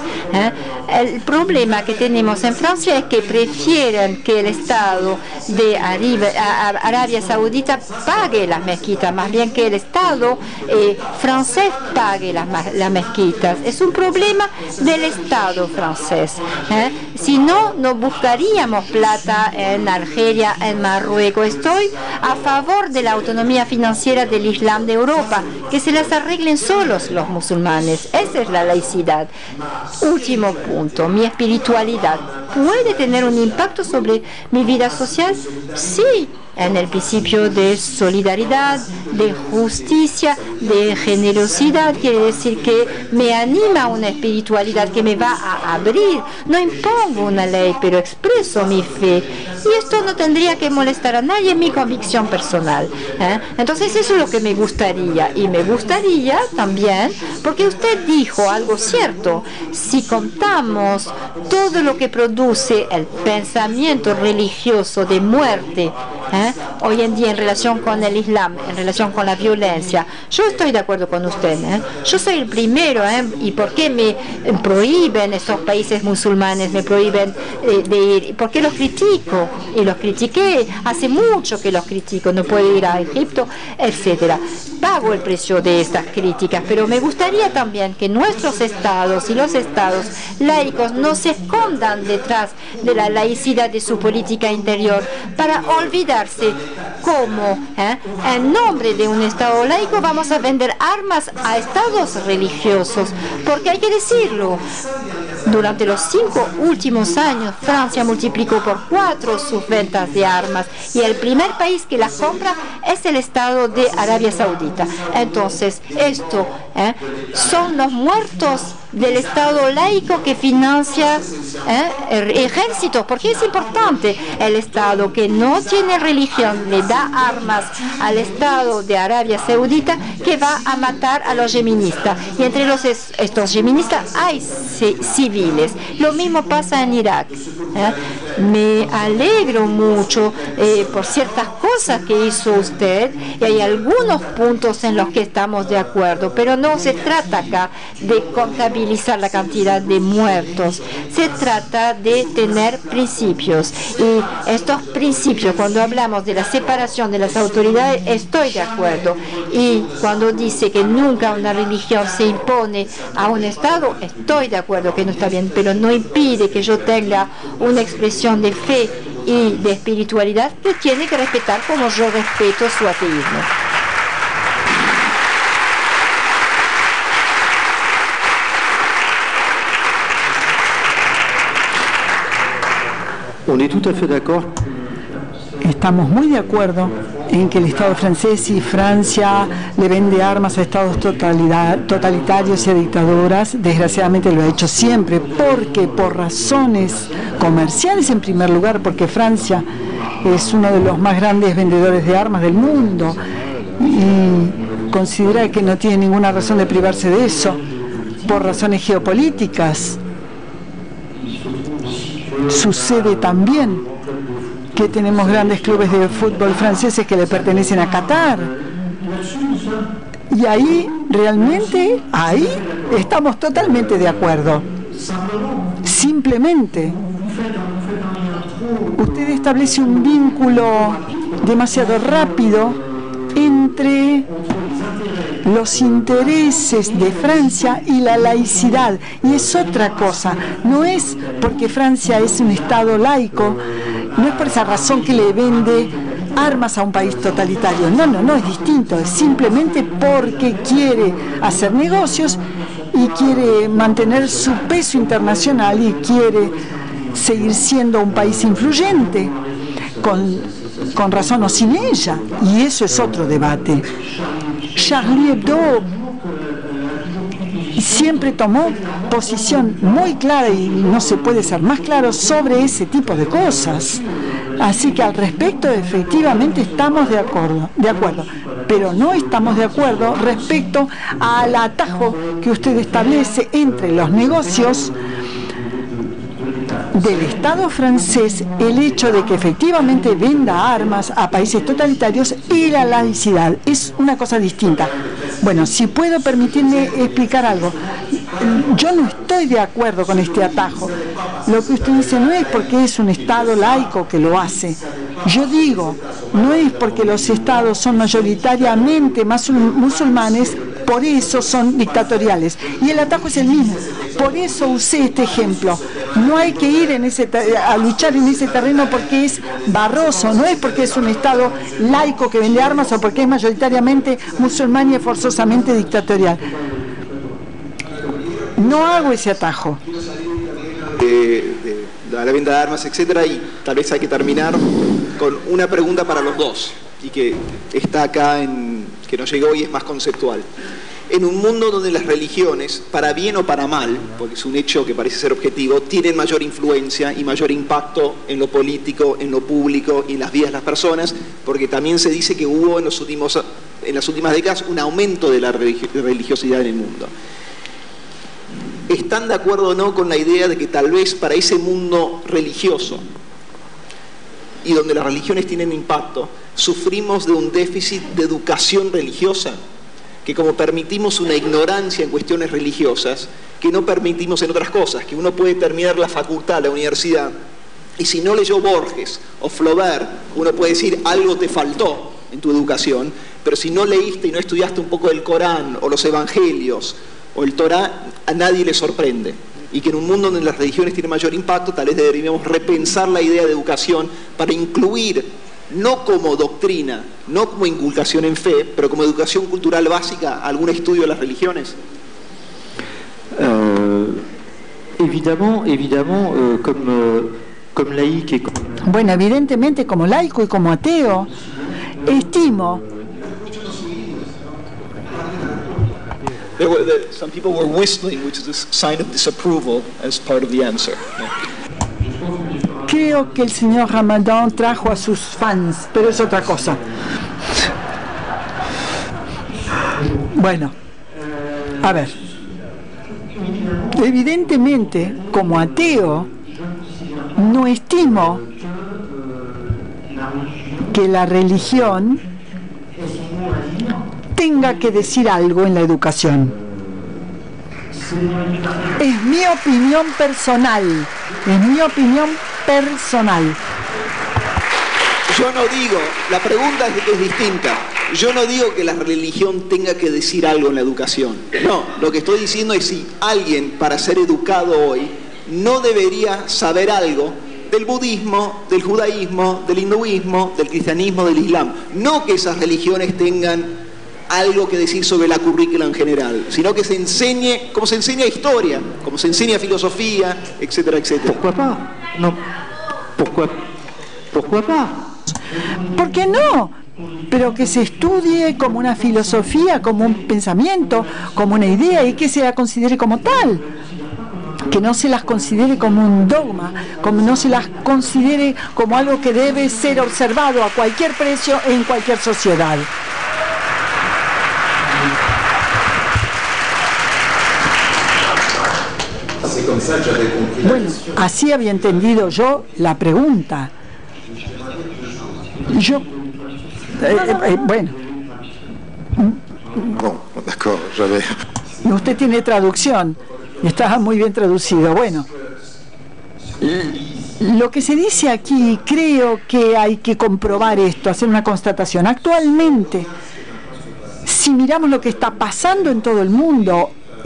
Speaker 4: El problema que tenemos en Francia es que prefieren que el Estado de Arabia Saudita pague las mezquitas, más bien que el Estado francés pague las mezquitas. Es un problema del Estado francés. Si no, no buscaríamos plata en Argelia, en Marruecos. Estoy a favor de la autonomía financiera del Islam de Europa, que se las arreglen solos los musulmanes. Esa es la laicidad. Último punto, mi espiritualidad. ¿Puede tener un impacto sobre mi vida social? Sí, en el principio de solidaridad, de justicia, de generosidad. Quiere decir que me anima una espiritualidad que me va a abrir. No impongo una ley, pero expreso mi fe. Y esto no tendría que molestar a nadie, en mi convicción personal. Entonces eso es lo que me gustaría. Y me gustaría también, porque usted dijo algo cierto, si contamos todo lo que produce el pensamiento religioso de muerte hoy en día en relación con el Islam, en relación con la violencia. Yo estoy de acuerdo con usted. Yo soy el primero. ¿Y por qué me prohíben esos países musulmanes? Me prohíben de ir. ¿Por qué los critico? Y los critiqué. Hace mucho que los critico. No puedo ir a Egipto, etcétera. Pago el precio de estas críticas, pero me gustaría también que nuestros estados y los estados laicos no se escondan detrás de la laicidad de su política interior para olvidarse cómo, en nombre de un estado laico, vamos a vender armas a estados religiosos, porque hay que decirlo. Durante los 5 últimos años, Francia multiplicó por 4 sus ventas de armas y el primer país que las compra es el Estado de Arabia Saudita. Entonces, esto son los muertos del Estado laico que financia ejércitos, porque es importante. El Estado que no tiene religión le da armas al Estado de Arabia Saudita, que va a matar a los yemenistas, y entre estos yemenistas hay civiles. Lo mismo pasa en Irak. Me alegro mucho por ciertas cosas que hizo usted, y hay algunos puntos en los que estamos de acuerdo, pero no se trata acá de contabilizar la cantidad de muertos. Se trata de tener principios, y estos principios, cuando hablamos de la separación de las autoridades, estoy de acuerdo. Y cuando dice que nunca una religión se impone a un Estado, estoy de acuerdo que no está bien, pero no impide que yo tenga una expresión de fe y de espiritualidad que tiene que respetar como yo respeto su ateísmo.
Speaker 1: On est tout à fait d'accord.
Speaker 3: Estamos muy de acuerdo en que el Estado francés y Francia le vende armas a estados totalitarios y a dictaduras. Desgraciadamente lo ha hecho siempre, porque por razones comerciales en primer lugar, porque Francia es uno de los más grandes vendedores de armas del mundo y considera que no tiene ninguna razón de privarse de eso, por razones geopolíticas. Sucede también que tenemos grandes clubes de fútbol franceses que le pertenecen a Qatar. Y ahí, realmente, ahí estamos totalmente de acuerdo. Simplemente, usted establece un vínculo demasiado rápido entre los intereses de Francia y la laicidad, y es otra cosa. No es porque Francia es un Estado laico, no es por esa razón que le vende armas a un país totalitario. No, es distinto. Es simplemente porque quiere hacer negocios y quiere mantener su peso internacional y quiere seguir siendo un país influyente, con razón o sin ella, y eso es otro debate. Charlie Hebdo siempre tomó posición muy clara, y no se puede ser más claro, sobre ese tipo de cosas. Así que al respecto, efectivamente, estamos de acuerdo, pero no estamos de acuerdo respecto al atajo que usted establece entre los negocios del Estado francés, el hecho de que efectivamente venda armas a países totalitarios, y la laicidad. Es una cosa distinta. Bueno, si puedo permitirme explicar algo, yo no estoy de acuerdo con este atajo. Lo que usted dice no es porque es un Estado laico que lo hace. Yo digo, no es porque los estados son mayoritariamente musulmanes, por eso son dictatoriales. Y el atajo es el mismo. Por eso usé este ejemplo. No hay que ir a luchar en ese terreno porque es barroso, no es porque es un Estado laico que vende armas o porque es mayoritariamente musulmán y forzosamente dictatorial. No hago ese atajo.
Speaker 2: De la venta de armas, etcétera, y tal vez hay que terminar con una pregunta para los dos, y que está acá, que nos llegó y es más conceptual. En un mundo donde las religiones, para bien o para mal, porque es un hecho que parece ser objetivo, tienen mayor influencia y mayor impacto en lo político, en lo público y en las vidas de las personas, porque también se dice que hubo en las últimas décadas un aumento de la religiosidad en el mundo. ¿Están de acuerdo o no con la idea de que tal vez para ese mundo religioso y donde las religiones tienen impacto, sufrimos de un déficit de educación religiosa, que como permitimos una ignorancia en cuestiones religiosas, que no permitimos en otras cosas, que uno puede terminar la facultad, la universidad, y si no leyó Borges o Flaubert, uno puede decir algo te faltó en tu educación, pero si no leíste y no estudiaste un poco del Corán o los Evangelios o el Torá, a nadie le sorprende. Y que en un mundo donde las religiones tienen mayor impacto, tal vez deberíamos repensar la idea de educación para incluir, no como doctrina, no como inculcación en fe, pero como educación cultural básica, algún estudio de las religiones.
Speaker 1: Como laïque y
Speaker 3: Bueno, evidentemente como laico y como ateo, estimo.
Speaker 2: Some people were whistling, which is a sign of disapproval as part of the answer.
Speaker 3: Creo que el señor Ramadán trajo a sus fans, pero es otra cosa. Bueno, a ver. Evidentemente, como ateo, no estimo que la religión tenga que decir algo en la educación. Es mi opinión personal. Es mi opinión personal.
Speaker 2: Yo no digo, la pregunta es distinta. Yo no digo que la religión tenga que decir algo en la educación. No, lo que estoy diciendo es si alguien para ser educado hoy no debería saber algo del budismo, del judaísmo, del hinduismo, del cristianismo, del islam. No que esas religiones tengan algo que decir sobre la currícula en general, sino que se enseñe, como se enseña historia, como se enseña filosofía, etcétera, etcétera.
Speaker 1: ¿Pourquoi pas? No. ¿Pourquoi pas?
Speaker 3: ¿Por qué no? Pero que se estudie como una filosofía, como un pensamiento, como una idea y que se la considere como tal. Que no se las considere como un dogma, como no se las considere como algo que debe ser observado a cualquier precio en cualquier sociedad. Bueno, así había entendido yo la pregunta. Bueno.
Speaker 5: Bon, d'accord, j'avais...
Speaker 3: Usted tiene traducción. Estaba muy bien traducido. Bueno, lo que se dice aquí, creo que hay que comprobar esto, hacer una constatación. Actualmente, si miramos lo que está pasando en todo el mundo,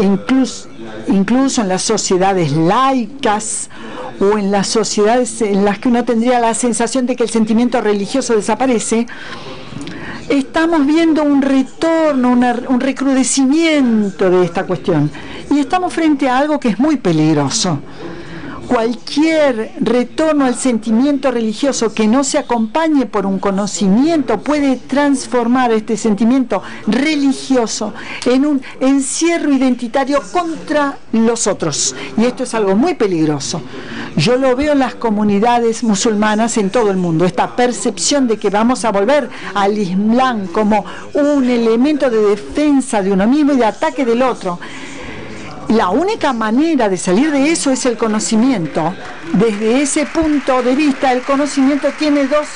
Speaker 3: incluso en las sociedades laicas o en las sociedades en las que uno tendría la sensación de que el sentimiento religioso desaparece, estamos viendo un retorno, un recrudecimiento de esta cuestión. Y estamos frente a algo que es muy peligroso. Cualquier retorno al sentimiento religioso que no se acompañe por un conocimiento puede transformar este sentimiento religioso en un encierro identitario contra los otros. Y esto es algo muy peligroso. Yo lo veo en las comunidades musulmanas en todo el mundo, esta percepción de que vamos a volver al Islam como un elemento de defensa de uno mismo y de ataque del otro. La única manera de salir de eso es el conocimiento. Desde ese punto de vista, el conocimiento tiene dos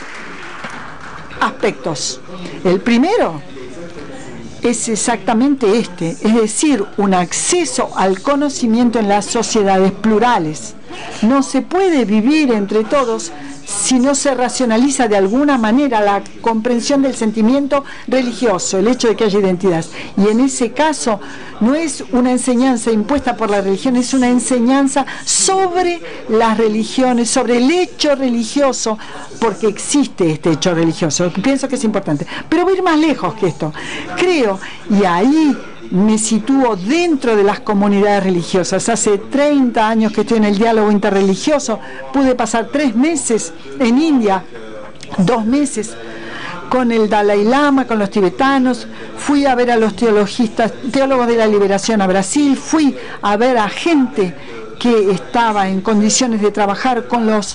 Speaker 3: aspectos. El primero es exactamente este, es decir, un acceso al conocimiento en las sociedades plurales. No se puede vivir entre todos si no se racionaliza de alguna manera la comprensión del sentimiento religioso, el hecho de que haya identidades. Y en ese caso no es una enseñanza impuesta por la religión, es una enseñanza sobre las religiones, sobre el hecho religioso, porque existe este hecho religioso. Pienso que es importante. Pero voy a ir más lejos que esto. Creo, y ahí me sitúo dentro de las comunidades religiosas. Hace 30 años que estoy en el diálogo interreligioso. Pude pasar 3 meses en India, 2 meses con el Dalai Lama, con los tibetanos. Fui a ver a los teólogos de la liberación a Brasil. Fui a ver a gente que estaba en condiciones de trabajar con los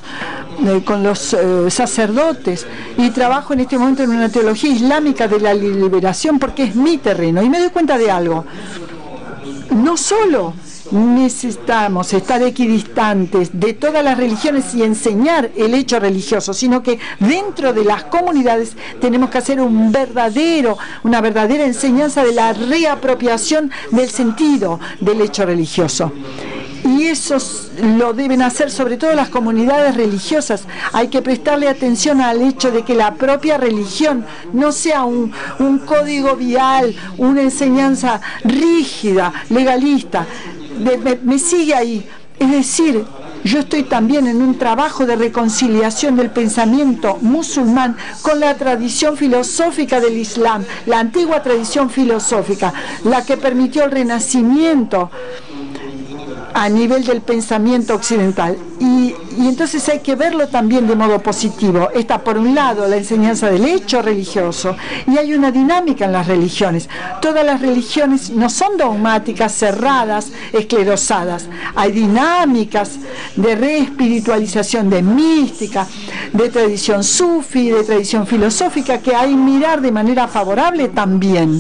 Speaker 3: sacerdotes, y trabajo en este momento en una teología islámica de la liberación porque es mi terreno, y me doy cuenta de algo. no solo necesitamos estar equidistantes de todas las religiones y enseñar el hecho religioso, sino que dentro de las comunidades tenemos que hacer una verdadera enseñanza de la reapropiación del sentido del hecho religioso. Y eso lo deben hacer sobre todo las comunidades religiosas. Hay que prestarle atención al hecho de que la propia religión no sea un código vial, una enseñanza rígida, legalista. Me sigue ahí. Es decir, yo estoy también en un trabajo de reconciliación del pensamiento musulmán con la tradición filosófica del Islam, la antigua tradición filosófica, la que permitió el renacimiento a nivel del pensamiento occidental. Y entonces hay que verlo también de modo positivo. Está por un lado la enseñanza del hecho religioso y hay una dinámica en las religiones. Todas las religiones no son dogmáticas, cerradas, esclerosadas. Hay dinámicas de reespiritualización, de mística, de tradición sufi, de tradición filosófica que hay que mirar de manera favorable también.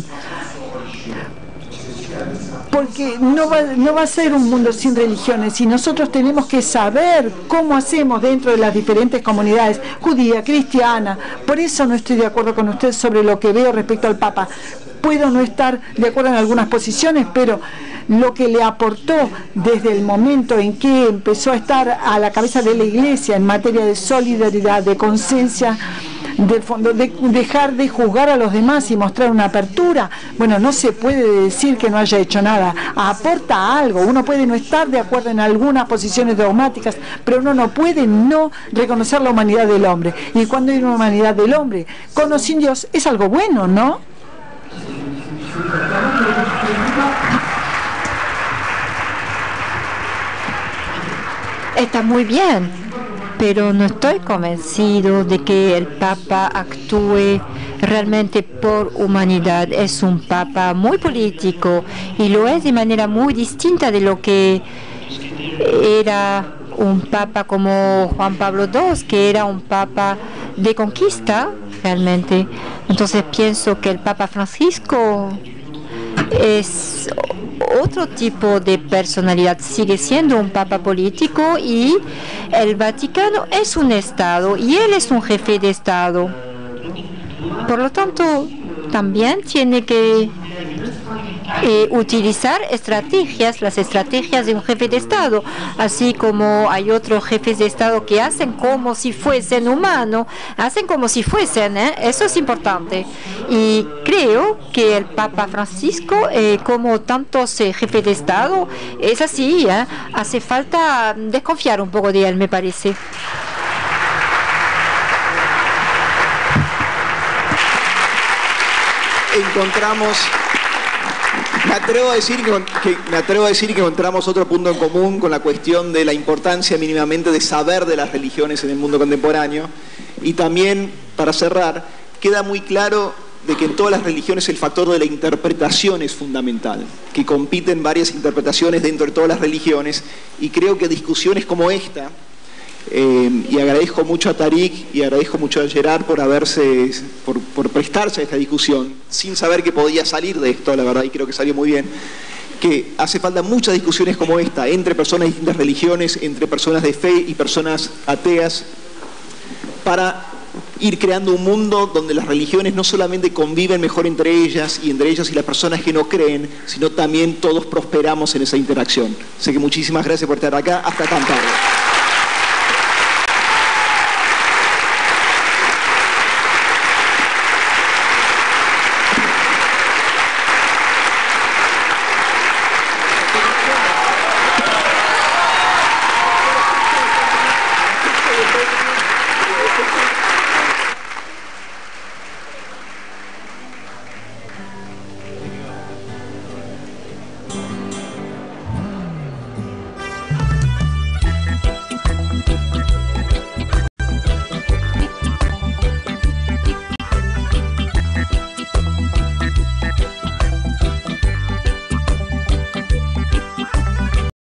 Speaker 3: Porque no va a ser un mundo sin religiones y nosotros tenemos que saber cómo hacemos dentro de las diferentes comunidades, judía, cristiana. Por eso no estoy de acuerdo con usted sobre lo que veo respecto al Papa. Puedo no estar de acuerdo en algunas posiciones, pero lo que le aportó desde el momento en que empezó a estar a la cabeza de la Iglesia en materia de solidaridad, de conciencia, del fondo, de dejar de juzgar a los demás y mostrar una apertura, bueno, no se puede decir que no haya hecho nada. Aporta algo. Uno puede no estar de acuerdo en algunas posiciones dogmáticas, pero uno no puede no reconocer la humanidad del hombre. Y cuando hay una humanidad del hombre, con o sin Dios, es algo bueno, ¿no?
Speaker 4: Está muy bien, pero no estoy convencido de que el Papa actúe realmente por humanidad. Es un Papa muy político y lo es de manera muy distinta de lo que era un Papa como Juan Pablo II, que era un Papa de conquista realmente. Entonces pienso que el Papa Francisco es otro tipo de personalidad, sigue siendo un papa político y el Vaticano es un Estado y él es un jefe de Estado. Por lo tanto, también tiene que utilizar las estrategias de un jefe de Estado, así como hay otros jefes de Estado que hacen como si fuesen humanos, hacen como si fuesen, eso es importante. Y creo que el Papa Francisco, como tantos jefes de Estado, es así, hace falta desconfiar un poco de él, me parece.
Speaker 2: Me atrevo a decir que encontramos otro punto en común con la cuestión de la importancia mínimamente de saber de las religiones en el mundo contemporáneo. Y también, para cerrar, queda muy claro de que en todas las religiones el factor de la interpretación es fundamental, que compiten varias interpretaciones dentro de todas las religiones, y creo que discusiones como esta, y agradezco mucho a Tariq y agradezco mucho a Gerard por prestarse a esta discusión, sin saber que podía salir de esto, la verdad, y creo que salió muy bien, que hace falta muchas discusiones como esta, entre personas de distintas religiones, entre personas de fe y personas ateas, para ir creando un mundo donde las religiones no solamente conviven mejor entre ellas y las personas que no creen, sino también todos prosperamos en esa interacción. Así que muchísimas gracias por estar acá, hasta tan tarde.